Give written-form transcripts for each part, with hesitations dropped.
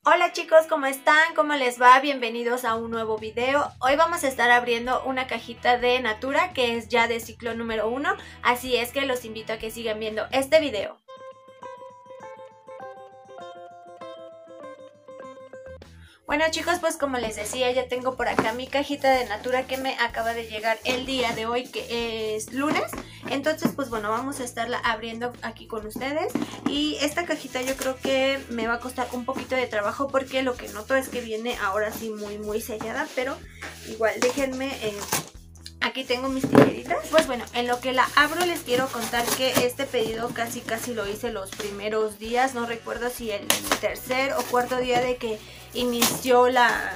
Hola chicos, ¿cómo están? ¿Cómo les va? Bienvenidos a un nuevo video. Hoy vamos a estar abriendo una cajita de Natura que es ya de ciclo número 1, así es que los invito a que sigan viendo este video. Bueno chicos, pues como les decía, ya tengo por acá mi cajita de Natura que me acaba de llegar el día de hoy, que es lunes. Entonces pues bueno, vamos a estarla abriendo aquí con ustedes. Y esta cajita yo creo que me va a costar un poquito de trabajo porque lo que noto es que viene ahora sí muy sellada. Pero igual déjenme... Aquí tengo mis tijeritas. Pues bueno, en lo que la abro les quiero contar que este pedido casi lo hice los primeros días. No recuerdo si el tercer o cuarto día de que inició la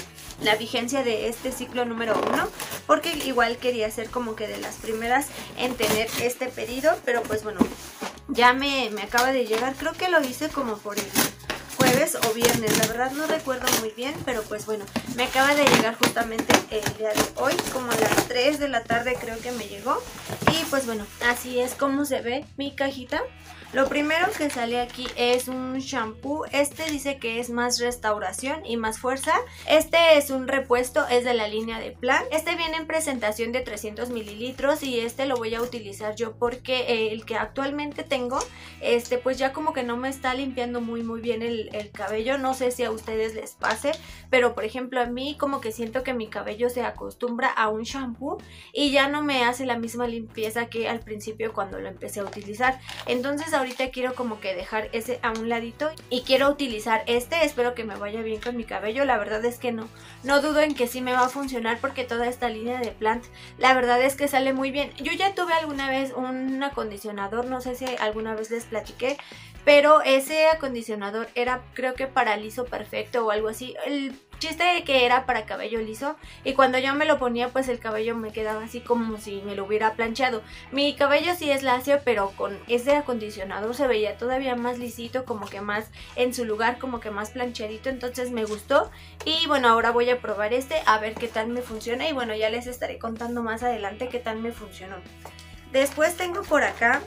vigencia de este ciclo número 1. Porque igual quería ser como que de las primeras en tener este pedido. Pero pues bueno, ya me acaba de llegar. Creo que lo hice como por el jueves o viernes, la verdad no recuerdo muy bien, pero pues bueno, me acaba de llegar justamente el día de hoy, como a las 3 de la tarde creo que me llegó. Y pues bueno, así es como se ve mi cajita. Lo primero que sale aquí es un shampoo. Este dice que es más restauración y más fuerza. Este es un repuesto, es de la línea de Plan. Este viene en presentación de 300 mililitros y este lo voy a utilizar yo porque el que actualmente tengo, pues ya como que no me está limpiando muy bien el cabello. No sé si a ustedes les pase, pero por ejemplo a mí como que siento que mi cabello se acostumbra a un shampoo y ya no me hace la misma limpieza que al principio cuando lo empecé a utilizar. Entonces ahorita quiero como que dejar ese a un ladito y quiero utilizar este. Espero que me vaya bien con mi cabello. La verdad es que no dudo en que sí me va a funcionar porque toda esta línea de Plant, la verdad es que sale muy bien. Yo ya tuve alguna vez un acondicionador, no sé si alguna vez les platiqué, pero ese acondicionador era creo que para liso perfecto o algo así. El chiste de que era para cabello liso y cuando yo me lo ponía pues el cabello me quedaba así como si me lo hubiera planchado. Mi cabello sí es lacio, pero con ese acondicionador se veía todavía más lisito, como que más en su lugar, como que más planchadito. Entonces me gustó y bueno, ahora voy a probar este a ver qué tal me funciona y bueno, ya les estaré contando más adelante qué tal me funcionó. Después tengo por acá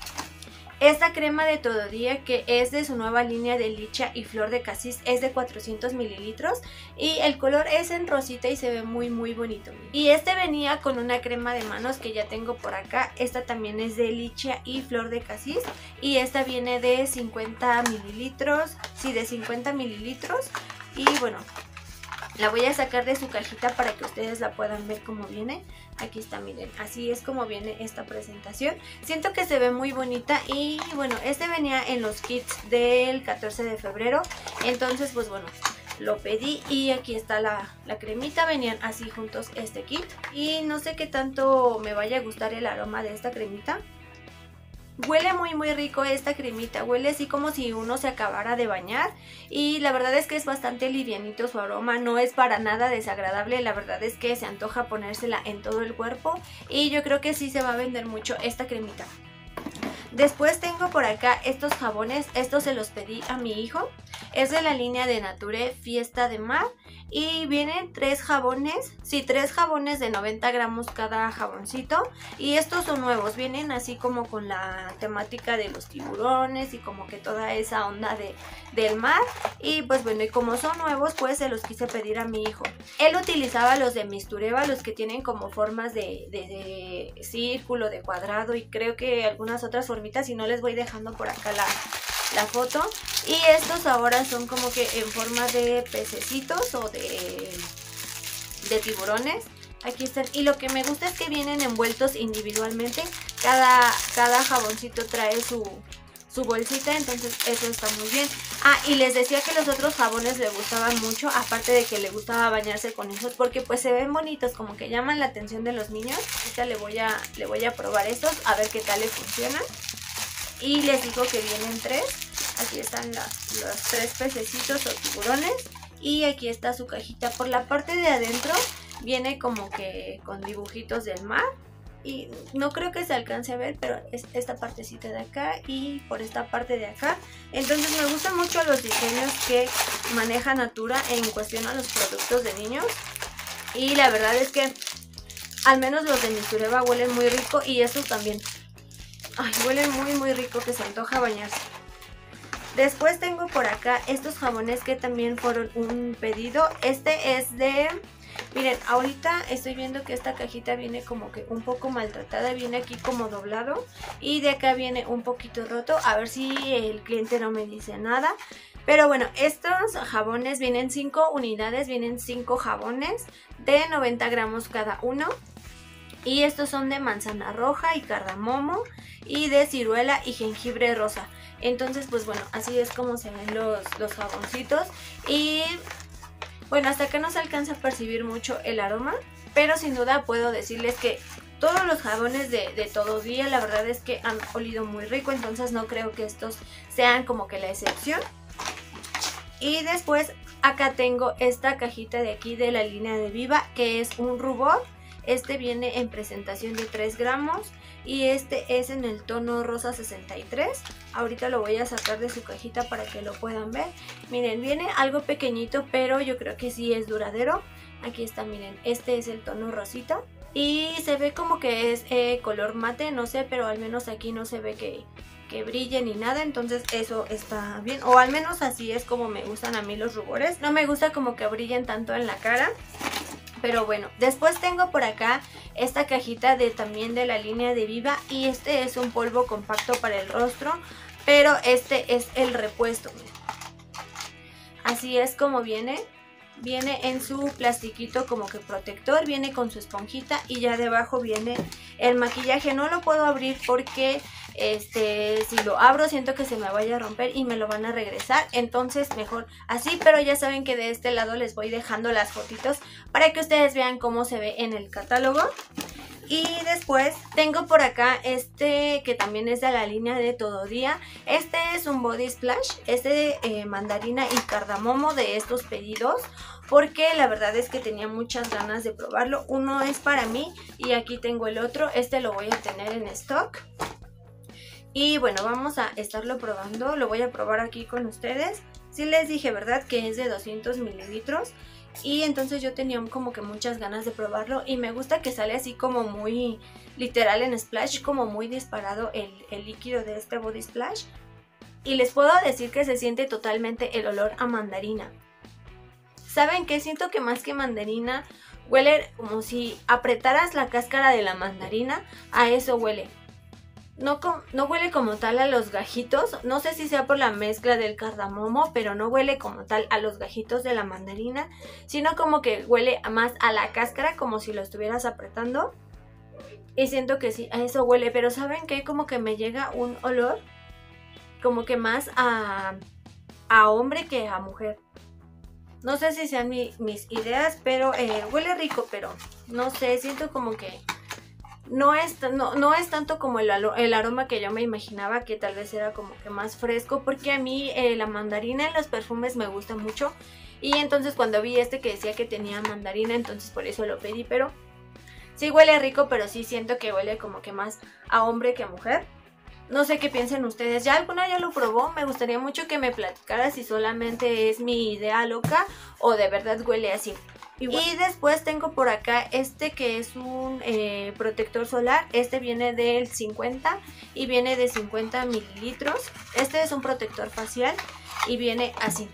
esta crema de todo día que es de su nueva línea de licha y flor de casis. Es de 400 mililitros y el color es en rosita y se ve muy bonito. Y este venía con una crema de manos que ya tengo por acá. Esta también es de licha y flor de casis y esta viene de 50 mililitros. Sí, de 50 mililitros. Y bueno, la voy a sacar de su cajita para que ustedes la puedan ver cómo viene. Aquí está, miren, así es como viene esta presentación. Siento que se ve muy bonita y bueno, este venía en los kits del 14 de febrero. Entonces pues bueno, lo pedí y aquí está la cremita. Venían así juntos este kit y no sé qué tanto me vaya a gustar el aroma de esta cremita. Huele muy rico esta cremita, huele así como si uno se acabara de bañar y la verdad es que es bastante livianito su aroma, no es para nada desagradable. La verdad es que se antoja ponérsela en todo el cuerpo y yo creo que sí se va a vender mucho esta cremita. Después tengo por acá estos jabones, estos se los pedí a mi hijo. Es de la línea de Nature Fiesta de Mar y vienen 3 jabones, sí, 3 jabones de 90 gramos cada jaboncito. Y estos son nuevos, vienen así como con la temática de los tiburones y como que toda esa onda del mar. Y pues bueno, y como son nuevos pues se los quise pedir a mi hijo. Él utilizaba los de Mistureva, los que tienen como formas de círculo, de cuadrado y creo que algunas otras formitas, y no les voy dejando por acá la foto. Y estos ahora son como que en forma de pececitos o de tiburones. Aquí están y lo que me gusta es que vienen envueltos individualmente. Cada jaboncito trae su bolsita, entonces eso está muy bien. Ah, y les decía que los otros jabones le gustaban mucho, aparte de que le gustaba bañarse con esos porque pues se ven bonitos, como que llaman la atención de los niños. Ahorita le voy a probar estos a ver qué tal le funcionan. Y les digo que vienen 3. Aquí están los 3 pececitos o tiburones. Y aquí está su cajita. Por la parte de adentro viene como que con dibujitos del mar. Y no creo que se alcance a ver, pero es esta partecita de acá y por esta parte de acá. Entonces me gustan mucho los diseños que maneja Natura en cuestión a los productos de niños. Y la verdad es que al menos los de Mistureva huelen muy rico y estos también. Ay, huelen muy rico, que se antoja bañarse. Después tengo por acá estos jabones que también fueron un pedido. Este es de... Miren, ahorita estoy viendo que esta cajita viene como que un poco maltratada, viene aquí como doblado y de acá viene un poquito roto, a ver si el cliente no me dice nada. Pero bueno, estos jabones vienen 5 unidades, vienen 5 jabones de 90 gramos cada uno. Y estos son de manzana roja y cardamomo y de ciruela y jengibre rosa. Entonces pues bueno, así es como se ven los jaboncitos. Y bueno, hasta acá no se alcanza a percibir mucho el aroma, pero sin duda puedo decirles que todos los jabones de Todo Día la verdad es que han olido muy rico, entonces no creo que estos sean como que la excepción. Y después acá tengo esta cajita de aquí de la línea de Viva, que es un rubor. Este viene en presentación de 3 gramos y este es en el tono rosa 63. Ahorita lo voy a sacar de su cajita para que lo puedan ver. Miren, viene algo pequeñito, pero yo creo que sí es duradero. Aquí está, miren, este es el tono rosita. Y se ve como que es color mate, no sé, pero al menos aquí no se ve que brille ni nada, entonces eso está bien, o al menos así es como me gustan a mí los rubores. No me gusta como que brillen tanto en la cara, pero bueno. Después tengo por acá esta cajita también de la línea de Viva y este es un polvo compacto para el rostro, pero este es el repuesto. Así es como viene. Viene en su plastiquito como que protector, viene con su esponjita y ya debajo viene el maquillaje. No lo puedo abrir porque si lo abro siento que se me vaya a romper y me lo van a regresar, entonces mejor así. Pero ya saben que de este lado les voy dejando las fotitos para que ustedes vean cómo se ve en el catálogo. Y después tengo por acá este que también es de la línea de Todo Día. Este es un body splash, es de mandarina y cardamomo de estos pedidos, porque la verdad es que tenía muchas ganas de probarlo. Uno es para mí y aquí tengo el otro, este lo voy a tener en stock. Y bueno, vamos a estarlo probando, lo voy a probar aquí con ustedes. Sí les dije, ¿verdad?, que es de 200 mililitros. Y entonces yo tenía como que muchas ganas de probarlo y me gusta que sale así como muy literal en splash, como muy disparado el líquido de este body splash. Y les puedo decir que se siente totalmente el olor a mandarina. ¿Saben qué? Siento que más que mandarina huele como si apretaras la cáscara de la mandarina, a eso huele. No huele como tal a los gajitos, no sé si sea por la mezcla del cardamomo, pero no huele como tal a los gajitos de la mandarina, sino como que huele más a la cáscara, como si lo estuvieras apretando. Y siento que sí, a eso huele, pero ¿saben qué? Como que me llega un olor como que más a hombre que a mujer. No sé si sean mis ideas, pero huele rico, pero no sé, siento como que no es tanto como el aroma que yo me imaginaba, que tal vez era como que más fresco, porque a mí la mandarina en los perfumes me gusta mucho. Y entonces cuando vi este que decía que tenía mandarina, entonces por eso lo pedí, pero sí huele rico, pero sí siento que huele como que más a hombre que a mujer. No sé qué piensen ustedes, ¿ya alguna ya lo probó? Me gustaría mucho que me platicara si solamente es mi idea loca o de verdad huele así. Y después tengo por acá este que es un protector solar. Este viene del 50 y viene de 50 mililitros. Este es un protector facial y viene así.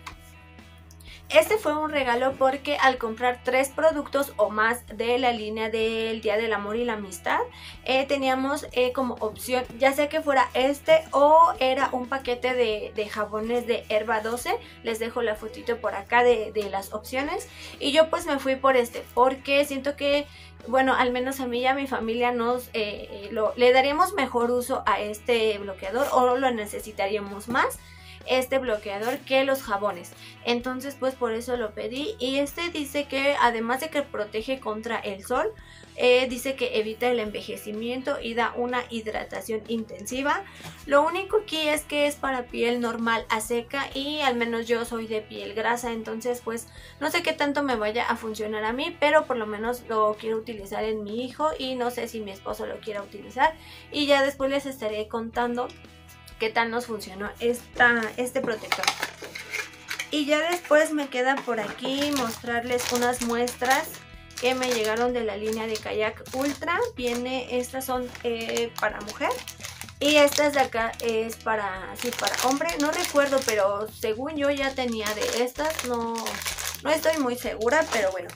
Este fue un regalo porque al comprar 3 productos o más de la línea del Día del Amor y la Amistad, teníamos como opción ya sea que fuera este o era un paquete de jabones de Herba 12. Les dejo la fotito por acá de las opciones. Y yo pues me fui por este porque siento que, bueno, al menos a mí y a mi familia le daríamos mejor uso a este bloqueador, o lo necesitaríamos más este bloqueador que los jabones. Entonces pues por eso lo pedí. Y este dice que además de que protege contra el sol, dice que evita el envejecimiento y da una hidratación intensiva. Lo único aquí es que es para piel normal a seca y al menos yo soy de piel grasa, entonces pues no sé qué tanto me vaya a funcionar a mí, pero por lo menos lo quiero utilizar en mi hijo y no sé si mi esposo lo quiera utilizar. Y ya después les estaré contando qué tal nos funcionó este protector. Y ya después me queda por aquí mostrarles unas muestras que me llegaron de la línea de Kayak Ultra. Estas son para mujer. Y estas de acá es para, sí, para hombre, no recuerdo, pero según yo ya tenía de estas, no estoy muy segura, pero bueno.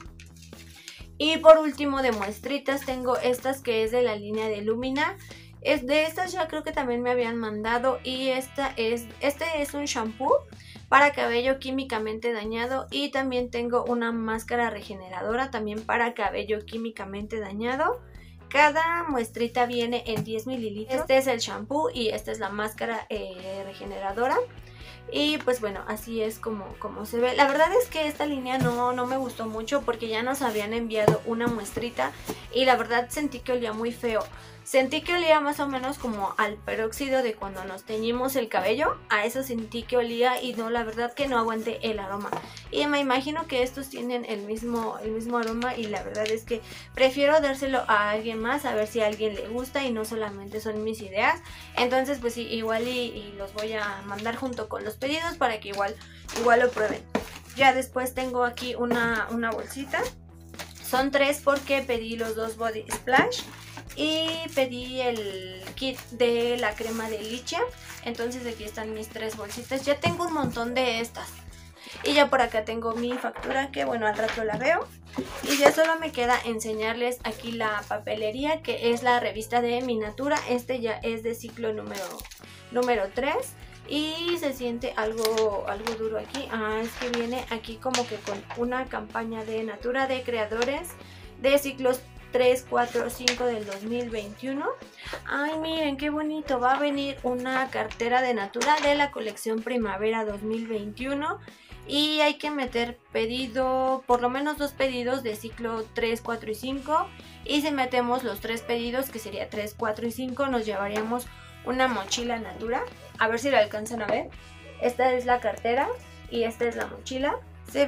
Y por último de muestritas tengo estas que es de la línea de Lumina. De estas ya creo que también me habían mandado y este es un shampoo para cabello químicamente dañado y también tengo una máscara regeneradora también para cabello químicamente dañado. Cada muestrita viene en 10 mililitros. Este es el shampoo y esta es la máscara regeneradora. Y pues bueno, así es como se ve. La verdad es que esta línea no me gustó mucho porque ya nos habían enviado una muestrita y la verdad sentí que olía muy feo. Sentí que olía más o menos como al peróxido de cuando nos teñimos el cabello. A eso sentí que olía y no, la verdad que no aguanté el aroma. Y me imagino que estos tienen el mismo aroma y la verdad es que prefiero dárselo a alguien más a ver si a alguien le gusta y no solamente son mis ideas. Entonces pues sí, igual y los voy a mandar junto con los pedidos para que igual lo prueben. Ya después tengo aquí una bolsita. Son 3 porque pedí los 2 body splash y pedí el kit de la crema de Lichia. Entonces aquí están mis 3 bolsitas. Ya tengo un montón de estas. Y ya por acá tengo mi factura que bueno, al rato la veo. Y ya solo me queda enseñarles aquí la papelería que es la revista de Minatura. Este ya es de ciclo número 3. Y se siente algo duro aquí. Es que viene aquí como que con una campaña de Natura de creadores de ciclos 3, 4, 5 del 2021. Ay, miren qué bonito. Va a venir una cartera de Natura de la colección Primavera 2021. Y hay que meter pedido, por lo menos 2 pedidos de ciclo 3, 4 y 5. Y si metemos los 3 pedidos, que sería 3, 4 y 5, nos llevaríamos una mochila Natura. A ver si la alcanzan a ver. Esta es la cartera y esta es la mochila. Se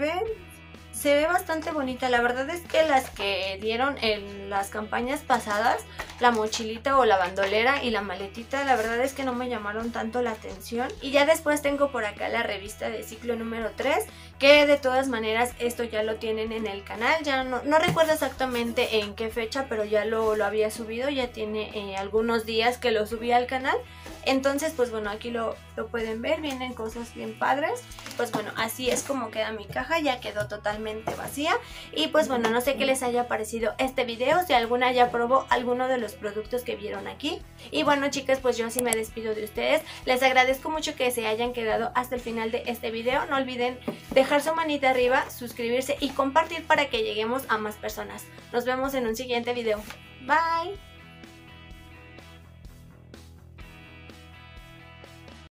ve bastante bonita. La verdad es que las que dieron en las campañas pasadas, la mochilita o la bandolera y la maletita, la verdad es que no me llamaron tanto la atención. Y ya después tengo por acá la revista de ciclo número 3, que de todas maneras esto ya lo tienen en el canal. Ya no recuerdo exactamente en qué fecha, pero ya lo había subido. Ya tiene algunos días que lo subí al canal. Entonces pues bueno, aquí lo pueden ver, vienen cosas bien padres. Pues bueno, así es como queda mi caja, ya quedó totalmente vacía. Y pues bueno, no sé qué les haya parecido este video, si alguna ya probó alguno de los productos que vieron aquí. Y bueno chicas, pues yo sí me despido de ustedes. Les agradezco mucho que se hayan quedado hasta el final de este video. No olviden dejar su manita arriba, suscribirse y compartir para que lleguemos a más personas. Nos vemos en un siguiente video. Bye.